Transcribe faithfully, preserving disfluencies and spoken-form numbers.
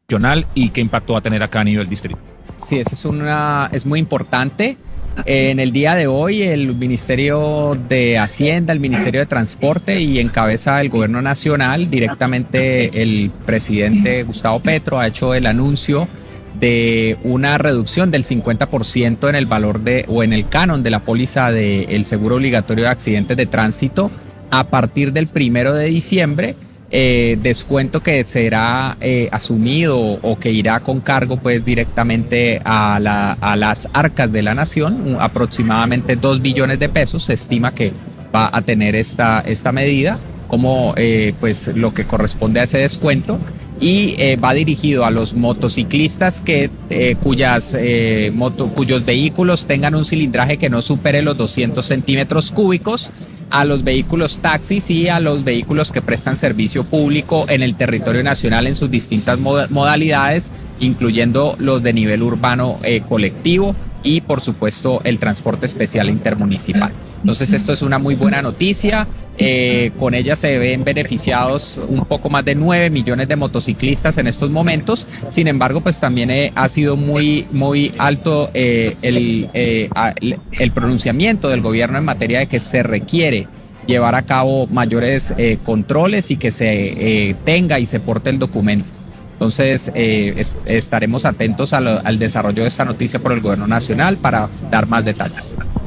nacional y qué impacto va a tener acá a nivel distrito. Sí, esa es una, es muy importante. En el día de hoy, el Ministerio de Hacienda, el Ministerio de Transporte y en cabeza del Gobierno Nacional, directamente el presidente Gustavo Petro ha hecho el anuncio de una reducción del cincuenta por ciento en el valor de o en el canon de la póliza del seguro obligatorio de accidentes de tránsito a partir del primero de diciembre. Eh, descuento que será eh, asumido o que irá con cargo pues directamente a, la, a las arcas de la nación, aproximadamente dos billones de pesos se estima que va a tener esta, esta medida como eh, pues lo que corresponde a ese descuento y eh, va dirigido a los motociclistas que, eh, cuyas, eh, moto, cuyos vehículos tengan un cilindraje que no supere los doscientos centímetros cúbicos, a los vehículos taxis y a los vehículos que prestan servicio público en el territorio nacional en sus distintas modalidades, incluyendo los de nivel urbano eh, colectivo y por supuesto el transporte especial intermunicipal. Entonces esto es una muy buena noticia. Eh, con ella se ven beneficiados un poco más de nueve millones de motociclistas en estos momentos. Sin embargo, pues también eh, ha sido muy, muy alto eh, el, eh, el pronunciamiento del gobierno en materia de que se requiere llevar a cabo mayores eh, controles y que se eh, tenga y se porte el documento. Entonces eh, es, estaremos atentos a lo, al desarrollo de esta noticia por el gobierno nacional para dar más detalles.